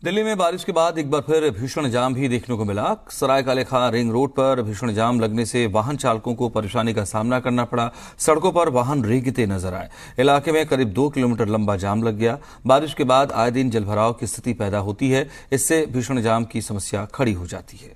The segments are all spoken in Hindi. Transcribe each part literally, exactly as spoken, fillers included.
दिल्ली में बारिश के बाद एक बार फिर भीषण जाम भी देखने को मिला। सराय काले खां रिंग रोड पर भीषण जाम लगने से वाहन चालकों को परेशानी का सामना करना पड़ा। सड़कों पर वाहन रेंगते नजर आए। इलाके में करीब दो किलोमीटर लंबा जाम लग गया। बारिश के बाद आए दिन जलभराव की स्थिति पैदा होती है। इससे भीषण जाम की समस्या खड़ी हो जाती है।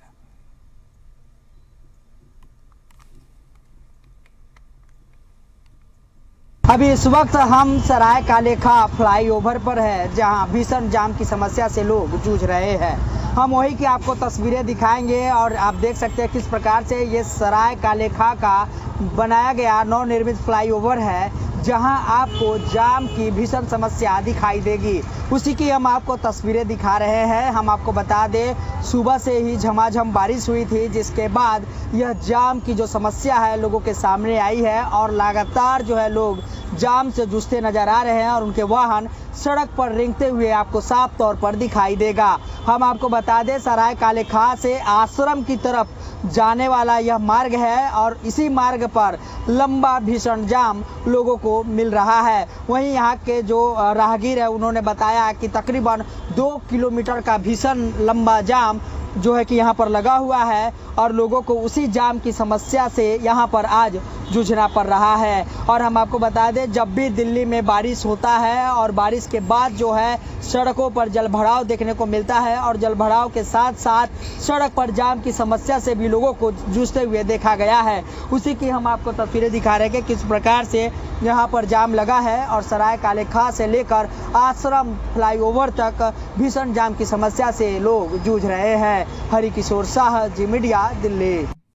अभी इस वक्त हम सराय काले खां फ्लाईओवर पर है, जहां भीषण जाम की समस्या से लोग जूझ रहे हैं। हम वही की आपको तस्वीरें दिखाएंगे और आप देख सकते हैं किस प्रकार से ये सराय काले खां का बनाया गया नवनिर्मित फ्लाईओवर है, जहां आपको जाम की भीषण समस्या दिखाई देगी। उसी की हम आपको तस्वीरें दिखा रहे हैं। हम आपको बता दें, सुबह से ही झमाझम बारिश हुई थी, जिसके बाद यह जाम की जो समस्या है लोगों के सामने आई है और लगातार जो है लोग जाम से जूझते नजर आ रहे हैं और उनके वाहन सड़क पर रेंगते हुए आपको साफ तौर पर दिखाई देगा। हम आपको बता दें, सराय काले खां से आश्रम की तरफ जाने वाला यह मार्ग है और इसी मार्ग पर लंबा भीषण जाम लोगों को मिल रहा है। वहीं यहाँ के जो राहगीर है उन्होंने बताया कि तकरीबन दो किलोमीटर का भीषण लंबा जाम जो है कि यहाँ पर लगा हुआ है और लोगों को उसी जाम की समस्या से यहाँ पर आज जूझना पड़ रहा है। और हम आपको बता दें, जब भी दिल्ली में बारिश होता है और बारिश के बाद जो है सड़कों पर जलभराव देखने को मिलता है और जलभराव के साथ साथ सड़क पर जाम की समस्या से भी लोगों को जूझते हुए देखा गया है। उसी की हम आपको तस्वीरें दिखा रहे हैं कि किस प्रकार से यहाँ पर जाम लगा है और सराय काले खां से लेकर आश्रम फ्लाईओवर तक भीषण जाम की समस्या से लोग जूझ रहे हैं। हरि किशोर शाह, जी मीडिया, दिल्ली।